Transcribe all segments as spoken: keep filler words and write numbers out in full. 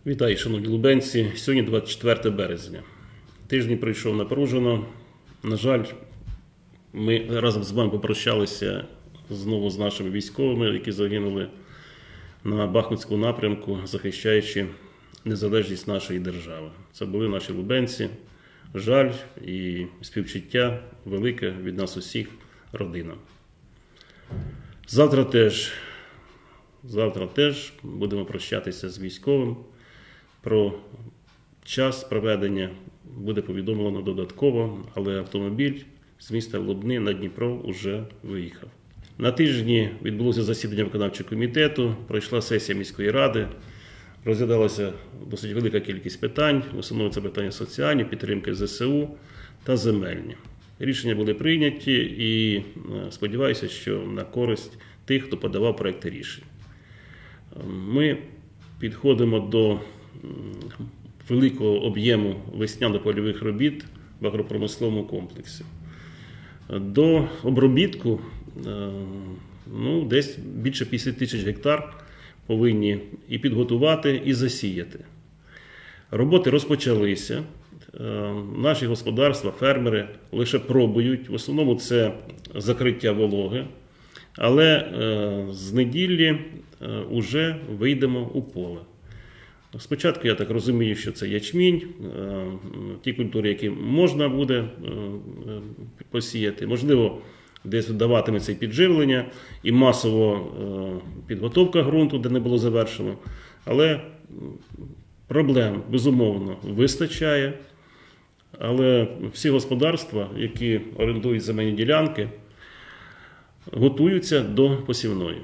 Вітаю, шановні лубенці. Сьогодні двадцять четверте березня. Тиждень пройшов напружено. На жаль, ми разом з вами попрощалися знову з нашими військовими, які загинули на Бахмутському напрямку, захищаючи незалежність нашої держави. Це були наші лубенці. Жаль і співчуття велике від нас усіх родинам. Завтра теж, завтра теж будемо прощатися з військовим. Про час проведення буде повідомлено додатково, але автомобіль з міста Лубни на Дніпро вже виїхав. На тижні відбулося засідання виконавчого комітету, пройшла сесія міської ради, розглядалася досить велика кількість питань, в основному це питання соціальні, підтримки зе се у та земельні. Рішення були прийняті і сподіваюся, що на користь тих, хто подавав проекти рішень. Ми підходимо до великого об'єму весняно-польових робіт в агропромисловому комплексі. До обробітку ну, десь більше п'ятдесят тисяч гектар повинні і підготувати, і засіяти. Роботи розпочалися. Наші господарства, фермери лише пробують. В основному це закриття вологи. Але з неділі вже вийдемо у поле. Спочатку, я так розумію, що це ячмінь, ті культури, які можна буде посіяти. Можливо, десь даватиметься і підживлення, і масово підготовка ґрунту, де не було завершено. Але проблем, безумовно, вистачає. Але всі господарства, які орендують земельні ділянки, готуються до посівної.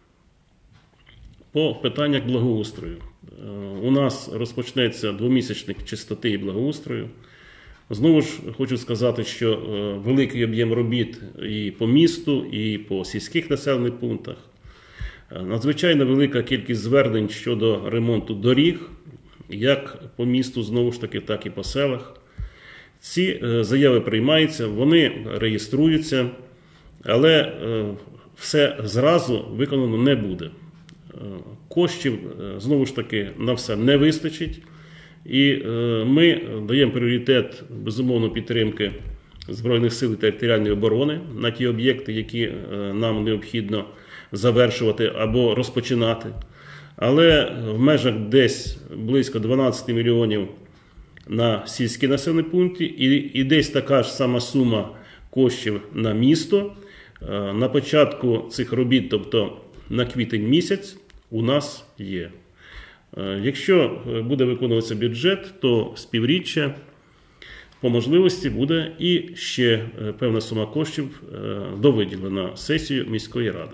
По питаннях благоустрою. У нас розпочнеться двомісячник чистоти і благоустрою. Знову ж хочу сказати, що великий об'єм робіт і по місту, і по сільських населених пунктах. Надзвичайно велика кількість звернень щодо ремонту доріг, як по місту, знову ж таки, так і по селах. Ці заяви приймаються, вони реєструються, але все зразу виконано не буде. Коштів, знову ж таки, на все не вистачить. І ми даємо пріоритет, безумовно, підтримки Збройних сил і територіальної оборони на ті об'єкти, які нам необхідно завершувати або розпочинати. Але в межах десь близько дванадцять мільйонів на сільські населені пункти і, і десь така ж сама сума коштів на місто. На початку цих робіт, тобто на квітень місяць, у нас є. Якщо буде виконуватися бюджет, то з півріччя по можливості буде і ще певна сума коштів довиділена на сесію міської ради.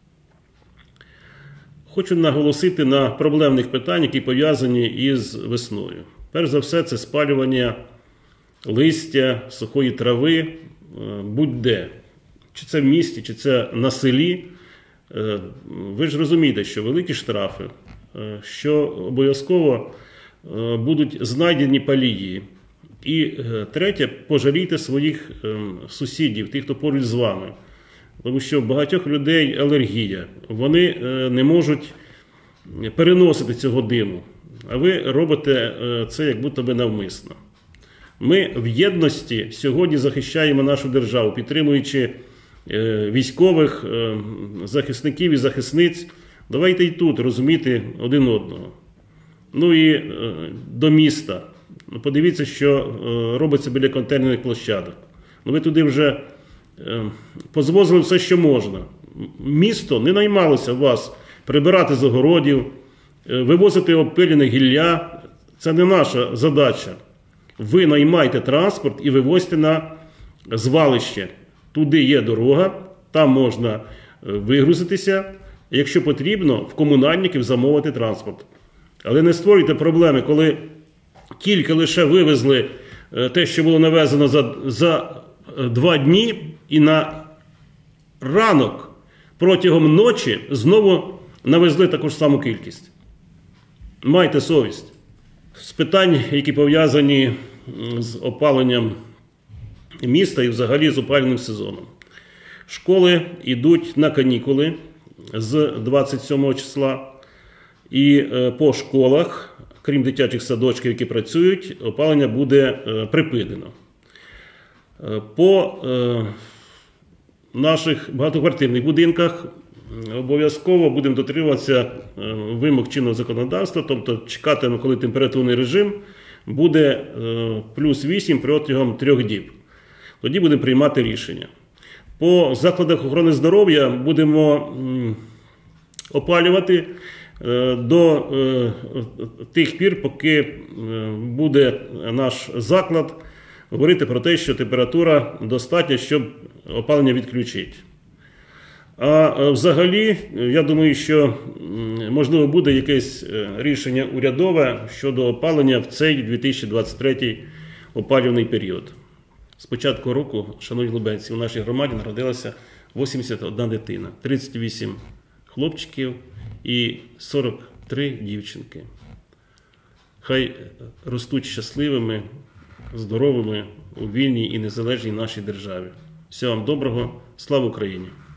Хочу наголосити на проблемних питаннях, які пов'язані із весною. Перш за все, це спалювання листя, сухої трави, будь-де. Чи це в місті, чи це на селі. Ви ж розумієте, що великі штрафи, що обов'язково будуть знайдені палії. І третє, пожалійте своїх сусідів, тих, хто поруч з вами. Тому що в багатьох людей алергія. Вони не можуть переносити цього диму. А ви робите це як будто би навмисно. Ми в єдності сьогодні захищаємо нашу державу, підтримуючи військових, захисників і захисниць. Давайте і тут розуміти один одного. Ну і до міста. Подивіться, що робиться біля контейнерних площадок. Ну, ви туди вже позвозили все, що можна. Місто не наймалося вас прибирати з огородів, вивозити обпилене гілля. Це не наша задача. Ви наймайте транспорт і вивозьте на звалище. Туди є дорога, там можна вигрузитися, якщо потрібно, в комунальників замовити транспорт. Але не створюйте проблеми, коли тільки лише вивезли те, що було навезено за, за два дні, і на ранок протягом ночі знову навезли таку ж саму кількість. Майте совість. З питань, які пов'язані з опаленням міста і взагалі з опалювальним сезоном. Школи йдуть на канікули з двадцять сьомого числа. І по школах крім дитячих садочків, які працюють, опалення буде припинено. По наших багатоквартирних будинках обов'язково будемо дотримуватися вимог чинного законодавства, тобто чекатимемо, коли температурний режим буде плюс вісім протягом трьох діб. Тоді будемо приймати рішення. По закладах охорони здоров'я будемо опалювати до тих пір, поки буде наш заклад говорити про те, що температура достатня, щоб опалення відключити. А взагалі, я думаю, що можливо буде якесь рішення урядове щодо опалення в цей дві тисячі двадцять третій опалювальний період. З початку року, шановні лубенці, у нашій громаді народилася вісімдесят одна дитина, тридцять вісім хлопчиків і сорок три дівчинки. Хай ростуть щасливими, здоровими у вільній і незалежній нашій державі. Всього вам доброго, слава Україні!